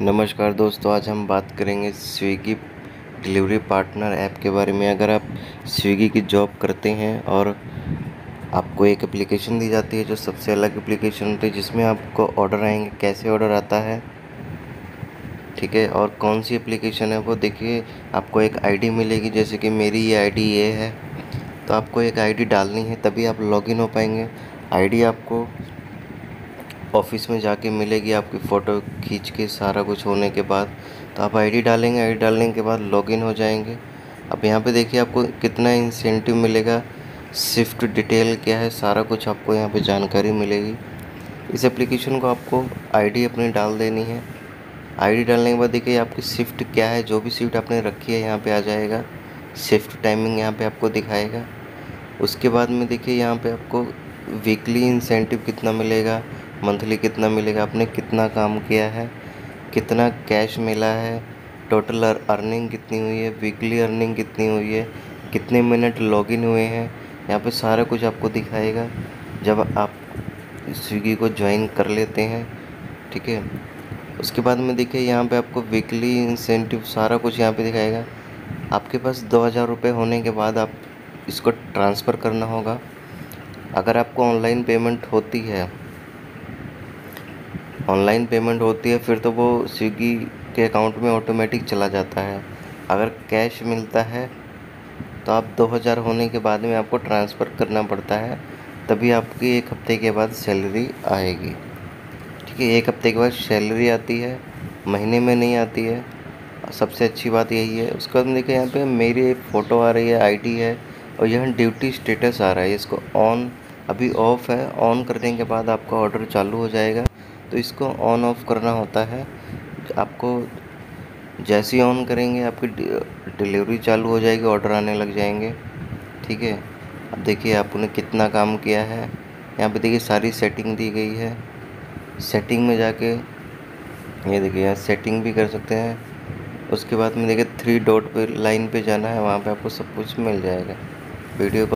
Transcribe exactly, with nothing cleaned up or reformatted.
नमस्कार दोस्तों, आज हम बात करेंगे स्विगी डिलीवरी पार्टनर ऐप के बारे में। अगर आप स्विगी की जॉब करते हैं और आपको एक एप्लीकेशन दी जाती है जो सबसे अलग एप्लीकेशन होती है, जिसमें आपको ऑर्डर आएंगे, कैसे ऑर्डर आता है, ठीक है, और कौन सी एप्लीकेशन है वो देखिए। आपको एक आईडी मिलेगी, जैसे कि मेरी ये आईडी ये है, तो आपको एक आईडी डालनी है, तभी आप लॉगिन हो पाएंगे। आईडी आपको ऑफिस में जाके मिलेगी, आपकी फ़ोटो खींच के सारा कुछ होने के बाद। तो आप आईडी डालेंगे, आईडी डालने के बाद लॉगिन हो जाएंगे। अब यहाँ पे देखिए आपको कितना इंसेंटिव मिलेगा, शिफ्ट डिटेल क्या है, सारा कुछ आपको यहाँ पे जानकारी मिलेगी। इस एप्लीकेशन को आपको आईडी अपनी डाल देनी है। आईडी डालने के बाद देखिए आपकी शिफ्ट क्या है, जो भी शिफ्ट आपने रखी है यहाँ पे आ जाएगा। शिफ्ट टाइमिंग यहाँ पे आपको दिखाएगा। उसके बाद में देखिए यहाँ पे आपको वीकली इंसेंटिव कितना मिलेगा, मंथली कितना मिलेगा, आपने कितना काम किया है, कितना कैश मिला है, टोटल अर्निंग कितनी हुई है, वीकली अर्निंग कितनी हुई है, कितने मिनट लॉगिन हुए हैं, यहाँ पे सारा कुछ आपको दिखाएगा जब आप स्विगी को ज्वाइन कर लेते हैं, ठीक है। उसके बाद में देखिए यहाँ पे आपको वीकली इंसेंटिव सारा कुछ यहाँ पे दिखाएगा। आपके पास दो हज़ार रुपये होने के बाद आप इसको ट्रांसफ़र करना होगा। अगर आपको ऑनलाइन पेमेंट होती है ऑनलाइन पेमेंट होती है फिर तो वो स्विगी के अकाउंट में ऑटोमेटिक चला जाता है। अगर कैश मिलता है तो आप दो हज़ार होने के बाद में आपको ट्रांसफ़र करना पड़ता है, तभी आपकी एक हफ्ते के बाद सैलरी आएगी, ठीक है। एक हफ्ते के बाद सैलरी आती है, महीने में नहीं आती है। सबसे अच्छी बात यही है। उसके बाद देखिए यहाँ पे मेरी फ़ोटो आ रही है, आईडी है, और यहाँ ड्यूटी स्टेटस आ रहा है। इसको ऑन, अभी ऑफ़ है, ऑन करने के बाद आपका ऑर्डर चालू हो जाएगा। तो इसको ऑन ऑफ करना होता है। आपको जैसे ही ऑन करेंगे आपकी डिलीवरी चालू हो जाएगी, ऑर्डर आने लग जाएंगे, ठीक है। अब देखिए आपने कितना काम किया है, यहाँ पे देखिए सारी सेटिंग दी गई है। सेटिंग में जाके ये देखिए यहाँ सेटिंग भी कर सकते हैं। उसके बाद में देखिए थ्री डॉट पे लाइन पे जाना है, वहाँ पे आपको सब कुछ मिल जाएगा। वीडियो को